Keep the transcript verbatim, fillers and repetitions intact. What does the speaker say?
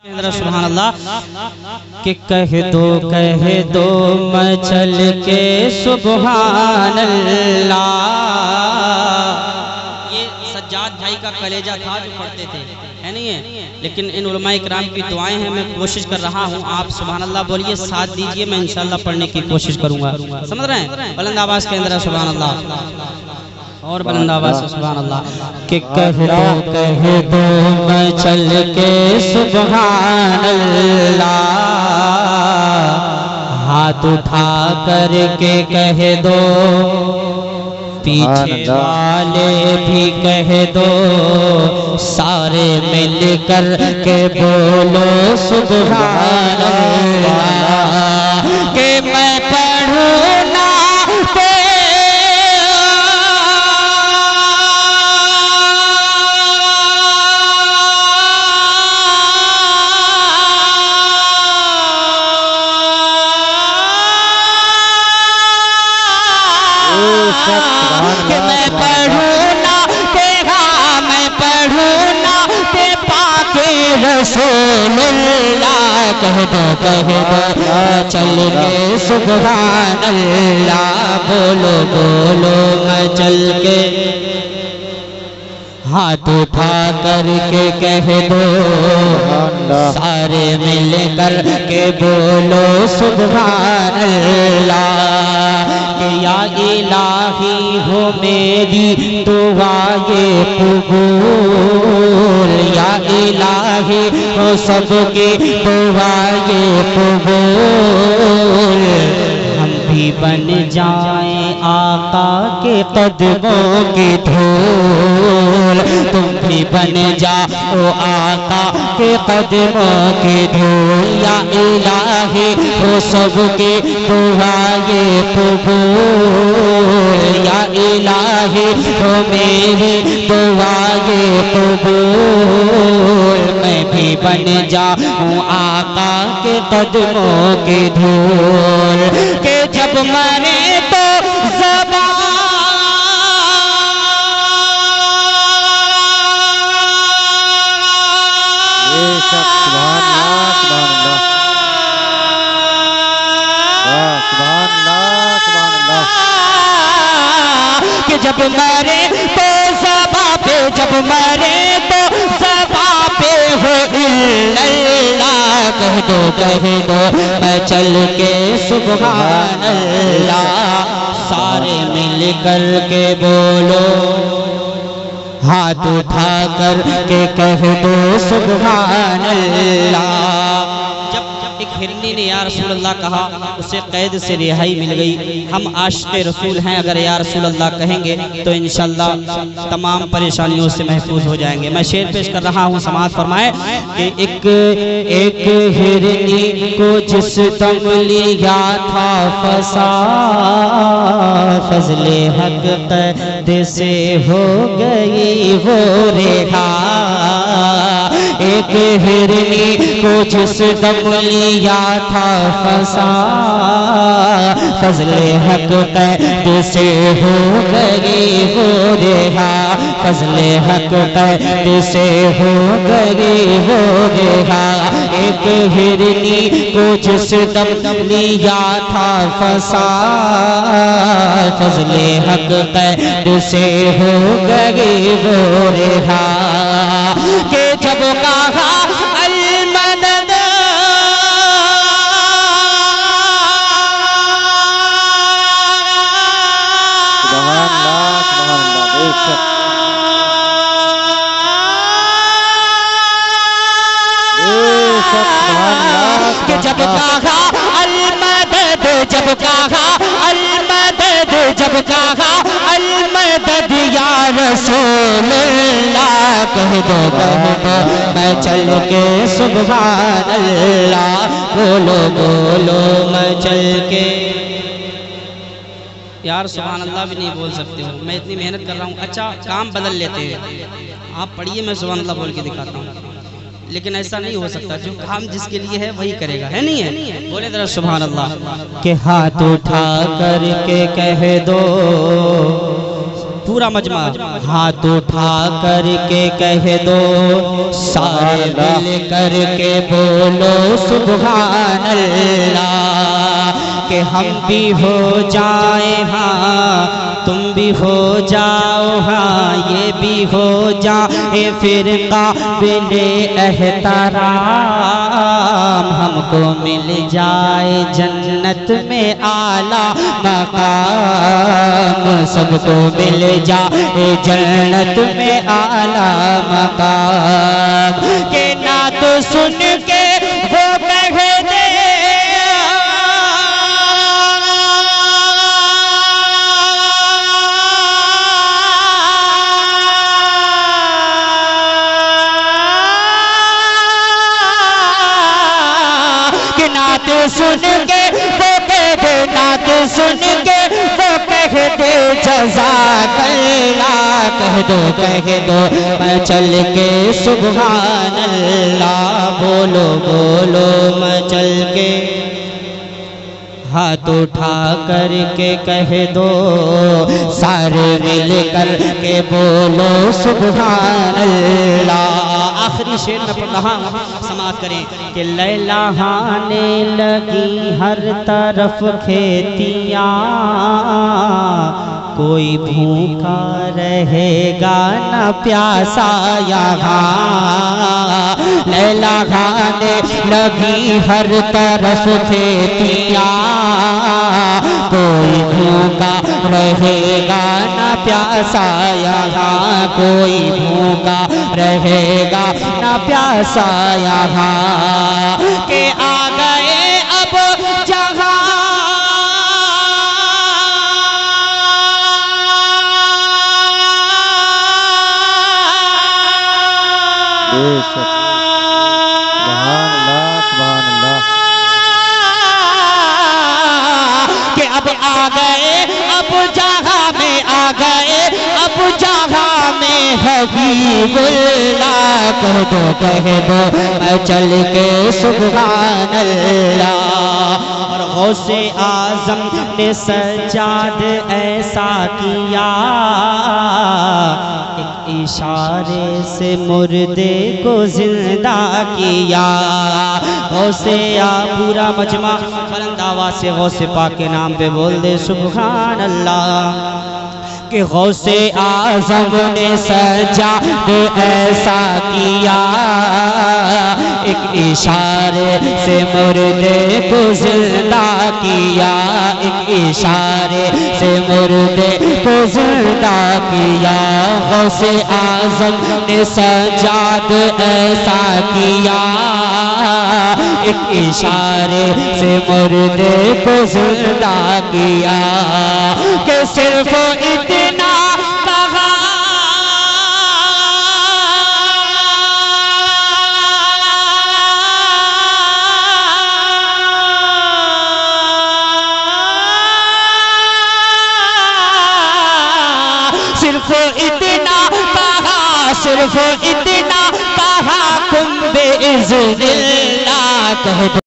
सुभान अल्लाह कि कह दो कह दो मैं चल के सुभान अल्लाह। ये सज्जाद भाई का कलेजा था जो पढ़ते थे, है नहीं है? लेकिन इन उलमाए किराम की दुआएं हैं, मैं कोशिश कर रहा हूँ। आप सुभान अल्लाह बोलिए, साथ दीजिए, मैं इंशाअल्लाह पढ़ने की कोशिश करूँगा। समझ रहे हैं? बुलंद आवाज़ के अंदर सुभान अल्लाह और बुलंद आवाज़ से सुभान अल्लाह कि कह दो कह दो मैं चल के सुभान अल्लाह। हाथ उठा करके कह दो, पीछे वाले भी कह दो, सारे मिल कर के बोलो सुभान अल्लाह। कि मैं पढ़ूं ना कि मैं पढ़ूं ना तेरा, मैं पढ़ूं ना ते पाके रसूलुल्लाह। कह दो कह दो चल के सुभान अल्लाह। बोलो बोलो मैं चल के, हाथ उठा करके कह दो, सारे मिल कर के बोलो सुभान अल्लाह। कि या इलाही हो मेरी दुआ ये कबूल, या इलाही हो सबकी दुआ ये कबूल। हम भी बन जाएं आका के कदमों की धूल, तुम भी बन जाओ आका के कदमों की धूल। या इलाही हो सबकी दुआ ये कबूल, या इलाही हो मेरी दुआ ये कबूल। मैं भी बन जाऊं आका के कदमों की धूल। कि जब मरे तो ज़बान कि जब मरे तो ज़बा पे, जब मरे तो ज़बा पे हो इल्लल्लाह। कह दो कह दो मैं चल के सुभान अल्लाह। सारे मिल कर के बोलो, हाथ उठा कर के कह दो सुभान अल्लाह। एक हिरनी ने या रसूल अल्लाह कहा, उसे कैद से रिहाई मिल गई। हम आशिक़ रसूल हैं, अगर या रसूल अल्लाह कहेंगे तो इंशाअल्लाह तमाम परेशानियों से महफूज हो जाएंगे। मैं शेर पेश कर रहा हूँ, समाअत फरमाए कि एक एक हिरनी को जिस दम लिया था फसा, फज़ले हक कैद से हो गई वो रेहा। एक हिरनी को जिस दम लिया था फसा, फज़ले हक कैद से हो गई वो रेहा। फज़ले हक कैद से हो गई वो रेहा। एक हिरनी को जिस दम लिया था फसा, फज़ले हक कैद से हो गई वो रेहा। कि जब कहा अल-मदद, कि जब कहा अल-मदद, जब कहा अल-मदद, जब कहा अल-मदद या रसूलल्लाह। कह दो कह दो मैं चल के सुभान अल्लाह। बोलो बोलो मैं चल के, यार सुभान अल्लाह भी नहीं बोल सकते हो, मैं इतनी मेहनत कर रहा हूँ। अच्छा काम बदल लेते हैं, आप पढ़िए, मैं सुभान अल्लाह बोल के दिखाता हूँ। लेकिन ऐसा नहीं हो सकता, जो काम जिसके लिए है वही करेगा, है नहीं है? बोले जरा सुभान अल्लाह। के हाथ उठा करके कह दो, पूरा मजमा हाथ उठा करके कह दो, सारे मिल करके बोलो सुभान अल्लाह, कि हम भी हो जाए हाँ तुम भी हो जाओ हाँ ये भी हो जाए फिर काबिले एहतराम, हमको मिल जाए जन्नत में आला मकाम, सबको मिल जाए जन्नत में आला मकाम। के नात सुन के वो कह दे नात सुन के वो कह दे, नात सुन के वो कह दे जज़ाकल्लाह, कह दो कह दो मैं चल के सुभान अल्लाह, बोलो बोलो मैं चल के हाथ उठा करके कह दो, सारे मिल कर के बोलो सुभान अल्लाह। आखिरी शेर में पढ़ रहा समाप्त करें कि लैला हाने लगी हर तरफ खेतियाँ, कोई भूखा रहेगा न प्यासा यहाँ, लैला खाने लगी हर तरफ खेतियाँ, कोई भूखा रहेगा न प्यासा यहाँ, कोई भूखा रहेगा न प्यासा यहाँ, के आ गए अब जहाँ के अब आ गए अब जहाँ में आ गए अब जहाँ में हबीबुल्लाह, कह दो कह दो मैं चल के सुभान अल्लाह। और गौसे आजम ने सज्जाद ऐसा किया, एक इशारे से मुर्दे को जिंदा किया, गौसे आ पूरा मजमा बुलंद आवाज़ से गौसे पाक के नाम पे बोल दे सुभान अल्लाह। कि गौसे आज़म ने सज्जाद ऐसा किया, एक इशारे से मुर्दे को जिंदा किया, एक इशारे से मुर्दे को जिंदा किया, गौसे आज़म ने सज्जाद ऐसा किया, एक इशारे से मुर्दे को जिंदा किया, कि सिर्फ इतना कहा सिर्फ इतना कहा सिर्फ इतना कहा तुम बेइज़्निल्लाह, कह दो